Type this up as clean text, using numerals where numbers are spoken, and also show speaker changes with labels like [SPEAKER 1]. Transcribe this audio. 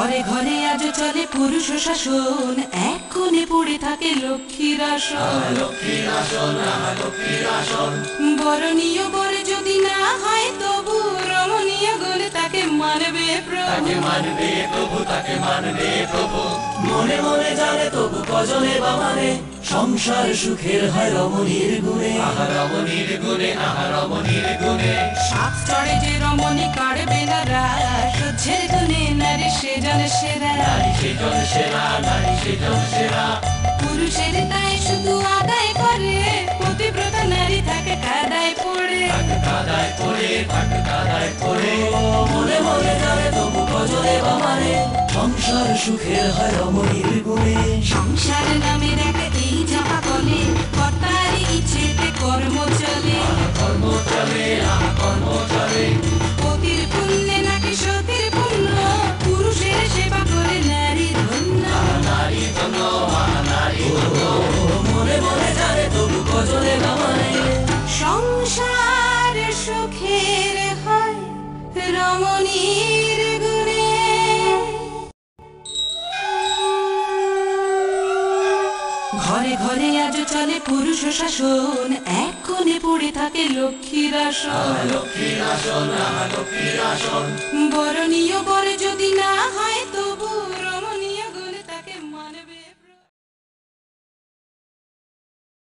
[SPEAKER 1] ঘরে ঘরে আজ চলে পুরুষ শাসন, এক কোণে পড়ে থাকে লক্ষ্মীর আসন।
[SPEAKER 2] লক্ষ্মীর আসন, লক্ষ্মীর আসন।
[SPEAKER 1] বরণীয় বর যদি না হয় তবু রমণীয় গুণ তাকে মানবে প্রভু।
[SPEAKER 2] তাকে মানবে প্রভু, তাকে মানবে প্রভু। মনে মনে জানে তবু কজনে বা মানে, সংসার সুখের হয় রমণীর গুণে। আহা রমণীর গুণে, আহা রমণীর গুণে।
[SPEAKER 1] সাত চড়ে যে রমণী কাড়বে না রাস, সহ্যের গুণে নারী সেজন সেরা।
[SPEAKER 2] নারী সেজন সেরা, নারী সেজন সেরা।
[SPEAKER 1] পুরুষের তাই শুধু আদায় করে, পতিব্রতা নারী থাকে কাদায় পড়ে।
[SPEAKER 2] থাকে কাদায় পড়ে, থাকে কাদায় পড়ে। মনে মনে জানে তবু কজনে বা মানে, সংসার সুখের হয় রমণীর গুণে।
[SPEAKER 1] সংসার নামে দেখা এই জামা কলে, কর্তার ইচ্ছেতে কর্ম চলে।
[SPEAKER 2] কর্ম চলে, কর্ম চলে।
[SPEAKER 1] পতির পুণ্যে নাকি সতীর পুণ্য, পুরুষের সেবা করে নারী ধন্য।
[SPEAKER 2] নারী ধন্য, নারী ধন্য। মনে মনে জানে তবু কজনে বা মানে,
[SPEAKER 1] সংসার সুখের হয় রমণীর গুণে। ঘরে ঘরে আজ চলে পুরুষ শাসন, এক কোণে পড়ে থাকে লক্ষ্মীর আসন।
[SPEAKER 2] লক্ষ্মীর আসন, লক্ষ্মীর আসন।
[SPEAKER 1] বরণীয় বর যদি না হয়